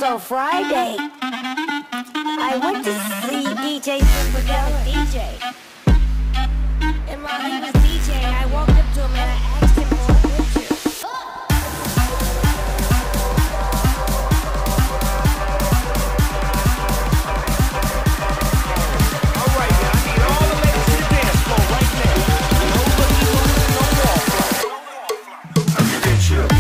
So Friday, I went to see DJ Superdelic DJ. And while he was DJing, I walked up to him and I asked him for a picture. Alright, now I need all the ladies to the dance floor right now. Nobody moving, no wall. I can get you.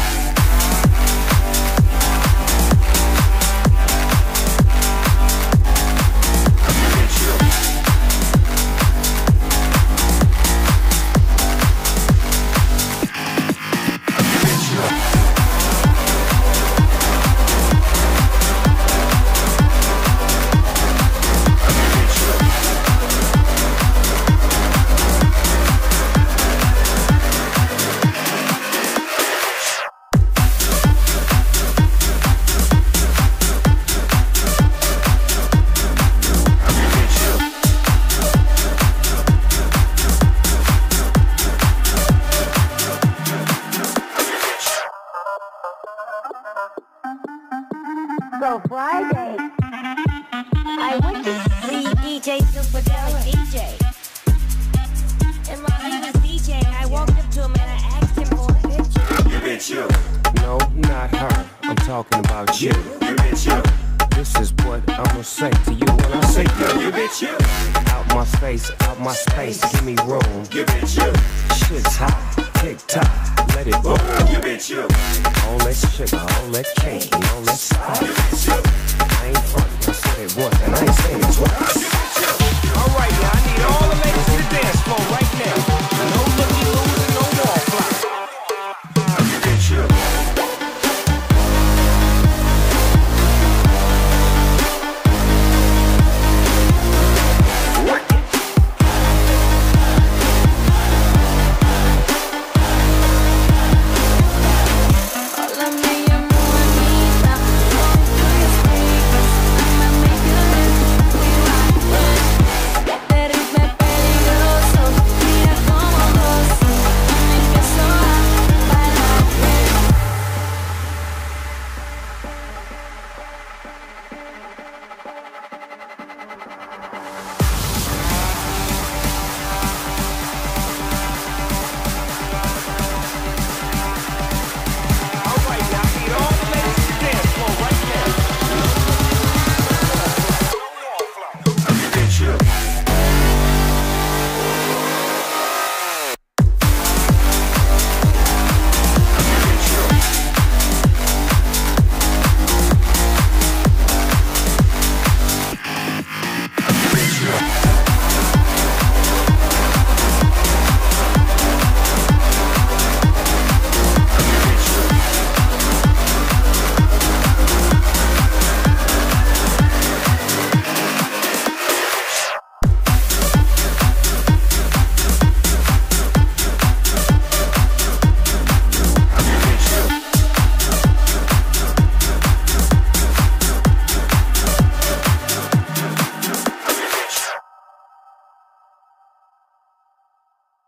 So Friday, I went to see DJ Superdelic DJ. And while he was DJing, I walked up to him and I asked him for a picture. You bitch, you. No, not her. I'm talking about you. You bitch, you. This is what I'ma say to you when I say you. You bitch, you. Out my face, out my space, give me room. You bitch, you. Shit's hot, tick tock, let it boom. You bitch, you. All that sugar, all that cake, and all that spice. You bitch, you. I ain't frontin', I said it once and I ain't saying it twice. Alright, now I need all the ladies to the dance floor right now.